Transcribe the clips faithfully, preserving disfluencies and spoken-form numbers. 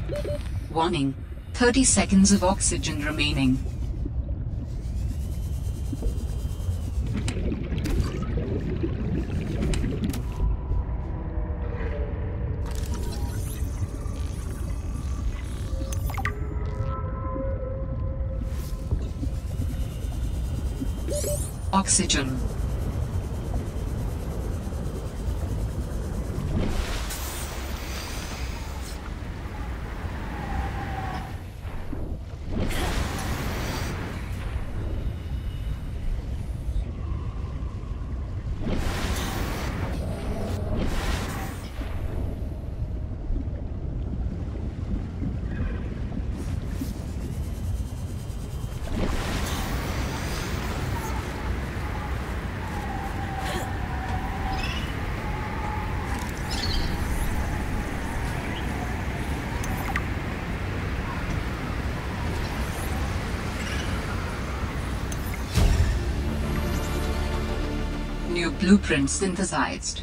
Warning. thirty seconds of oxygen remaining. Oxygen. New blueprint synthesized.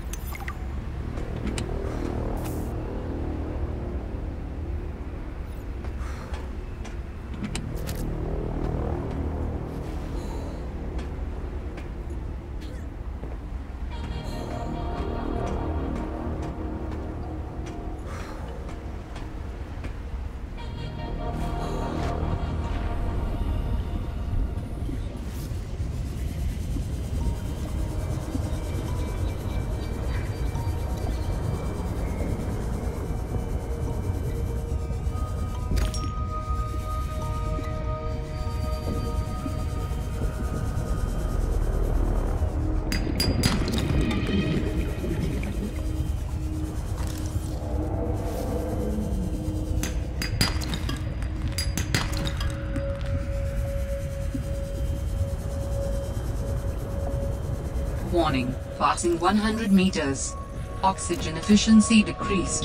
Warning, passing one hundred meters. Oxygen efficiency decreased.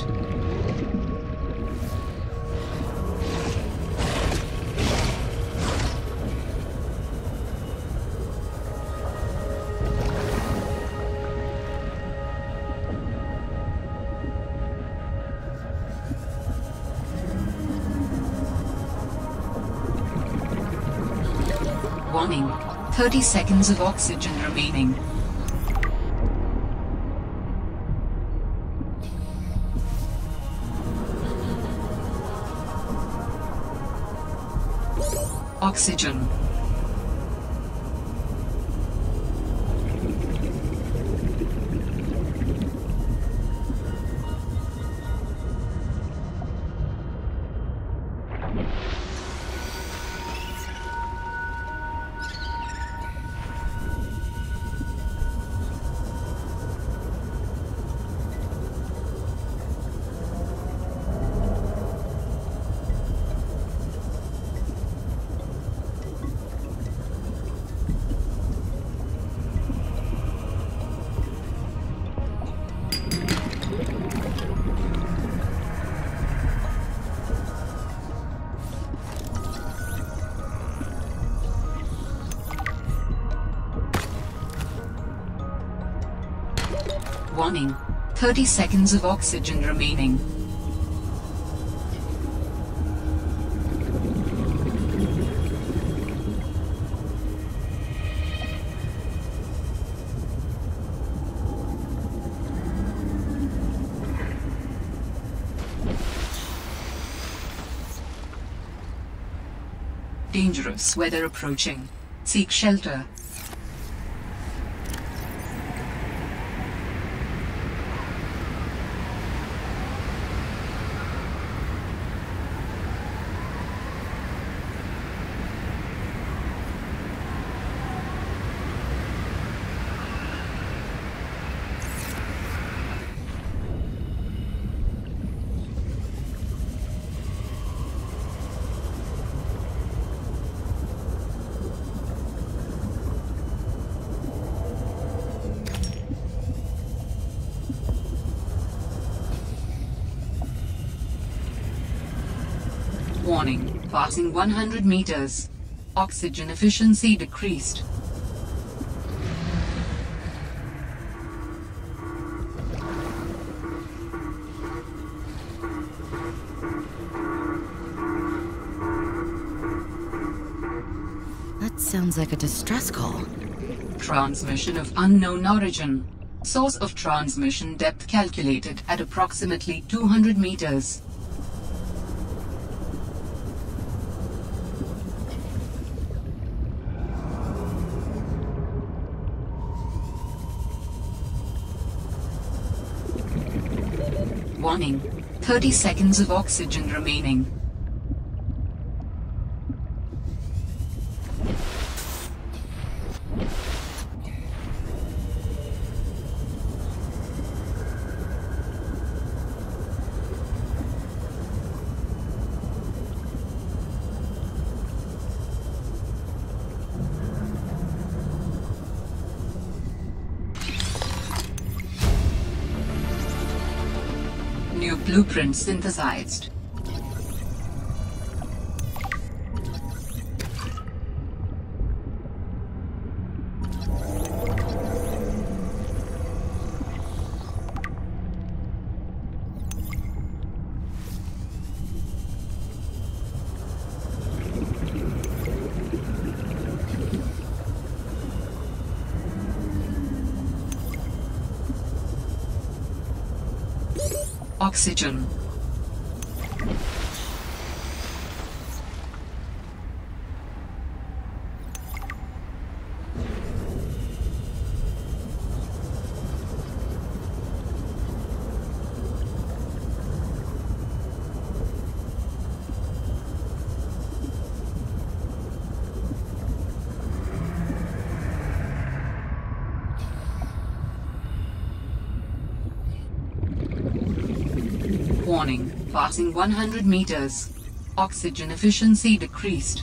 Warning, thirty seconds of oxygen remaining. Oxygen. Warning, thirty seconds of oxygen remaining. Dangerous weather approaching. Seek shelter. Warning, passing one hundred meters. Oxygen efficiency decreased. sounds like a distress call. Transmission of unknown origin. Source of transmission depth calculated at approximately two hundred meters. Warning. thirty seconds of oxygen remaining. New blueprint synthesized. Oxygen. Warning, passing one hundred meters. Oxygen efficiency decreased.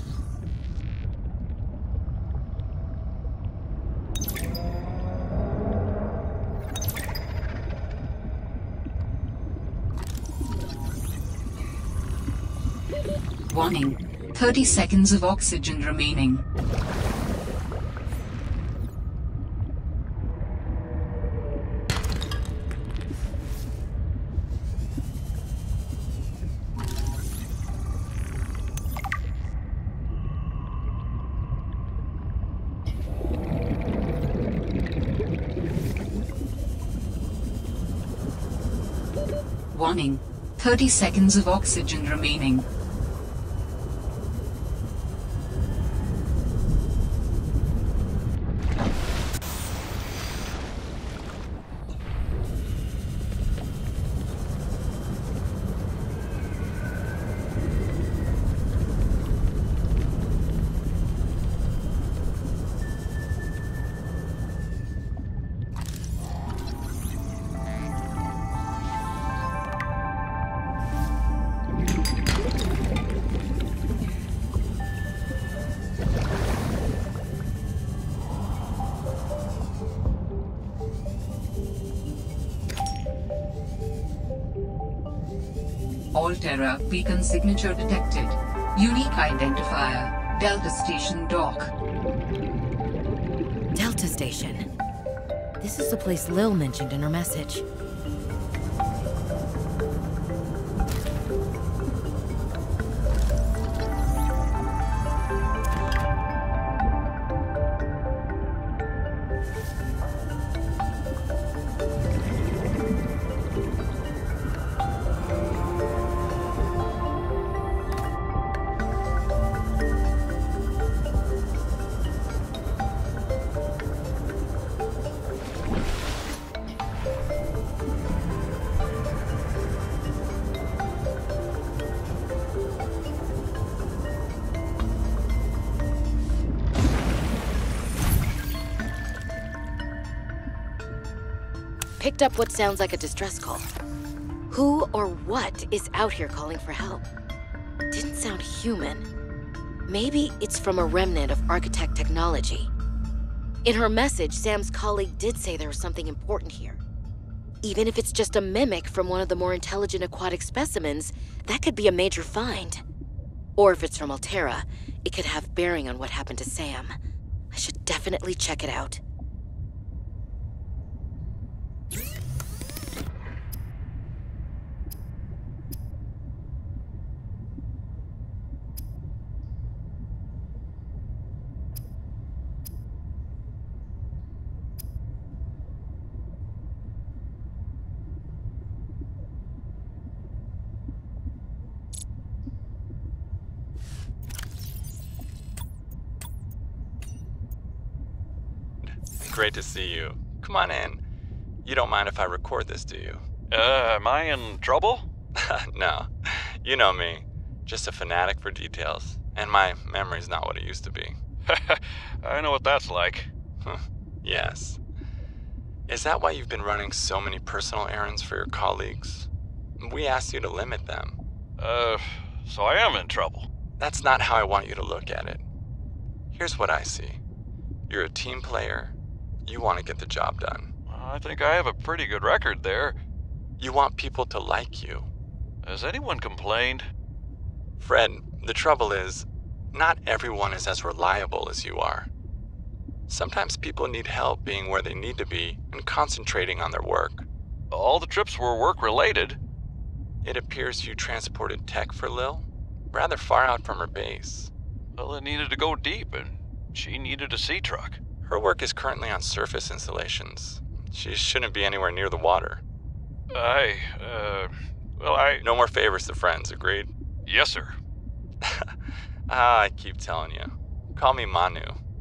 Warning, thirty seconds of oxygen remaining. Warning, thirty seconds of oxygen remaining. Alterra beacon signature detected. Unique identifier. Delta Station dock. Delta Station. This is the place Lil mentioned in her message. Picked up what sounds like a distress call. Who or what is out here calling for help? Didn't sound human. Maybe it's from a remnant of Architect technology. In her message, Sam's colleague did say there was something important here. Even if it's just a mimic from one of the more intelligent aquatic specimens, that could be a major find. Or if it's from Alterra, it could have bearing on what happened to Sam. I should definitely check it out. great to see you. Come on in. You don't mind if I record this, do you? Uh, am I in trouble? No. You know me. Just a fanatic for details. And my memory's not what it used to be. I know what that's like. Yes. Is that why you've been running so many personal errands for your colleagues? We asked you to limit them. Uh, so I am in trouble. That's not how I want you to look at it. Here's what I see. You're a team player. You want to get the job done. I think I have a pretty good record there. You want people to like you. Has anyone complained? Fred, the trouble is, not everyone is as reliable as you are. Sometimes people need help being where they need to be and concentrating on their work. All the trips were work-related. It appears you transported tech for Lil, rather far out from her base. Well, it needed to go deep, and she needed a sea truck. Her work is currently on surface installations. She shouldn't be anywhere near the water. I, uh, well, I... No more favors to friends, agreed? Yes, sir. Ah, I keep telling you. Call me Manu.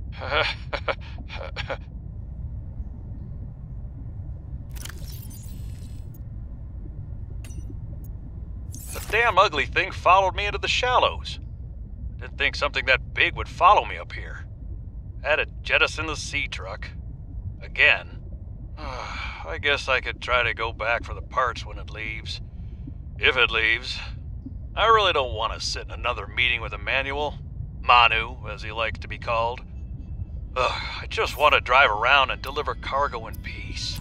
The damn ugly thing followed me into the shallows. Didn't think something that big would follow me up here. Had to jettison the sea truck. Again. I guess I could try to go back for the parts when it leaves. If it leaves. I really don't want to sit in another meeting with Emmanuel. Manu, as he likes to be called. Ugh, I just want to drive around and deliver cargo in peace.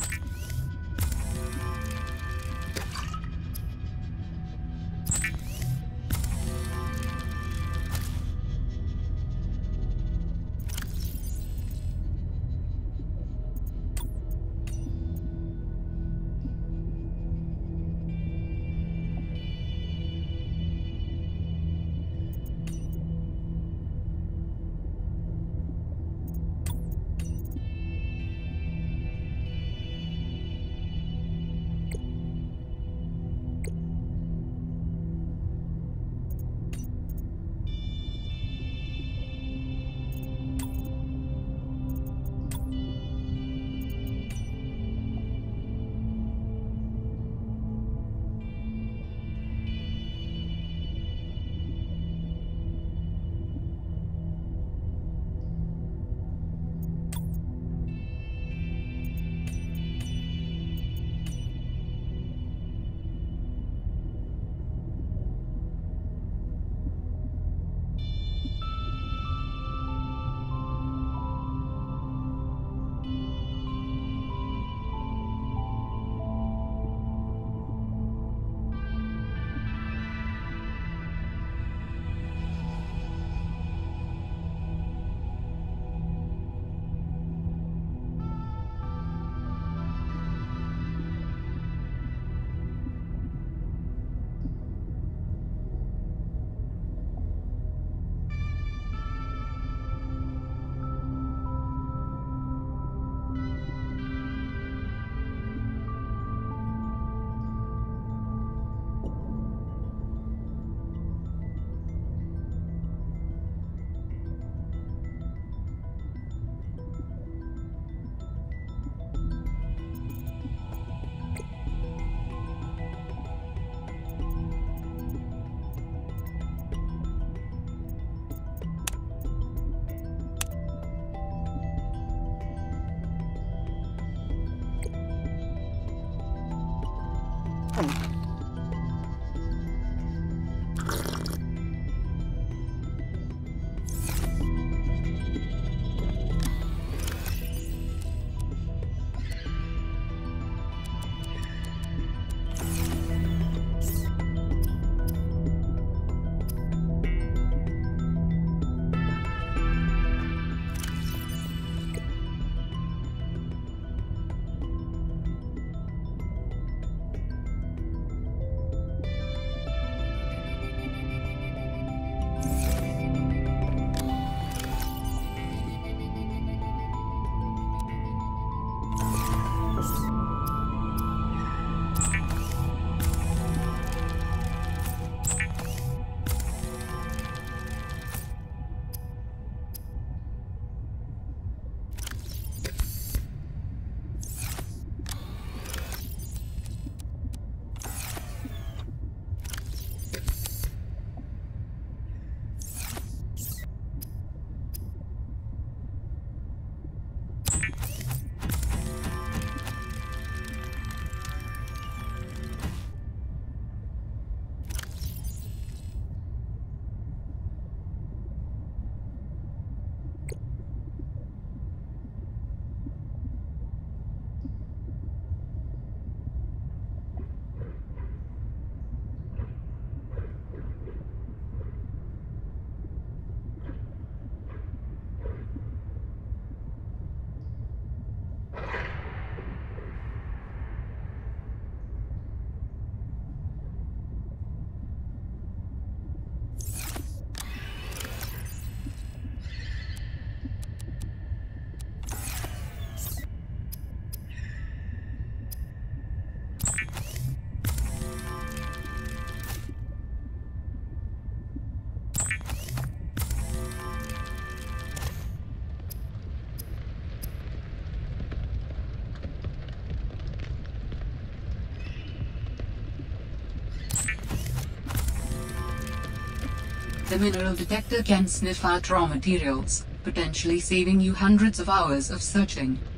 The mineral detector can sniff out raw materials, potentially saving you hundreds of hours of searching.